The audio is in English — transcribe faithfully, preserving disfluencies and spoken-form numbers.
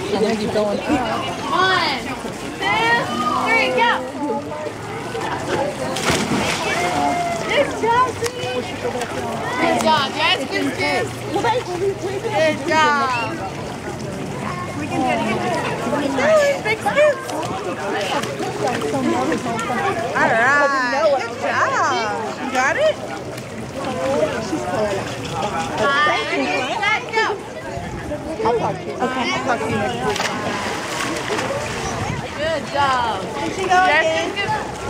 And then keep going up. One, two, three, go. Good job, Sweet. Good job. Yes, good, good. Good job. We can get it. Big scoops. All right. Good job. You got it? Five, let go. I'll talk to you. Okay. I'll talk to you next week. Good job. Can she go again? Yes, good.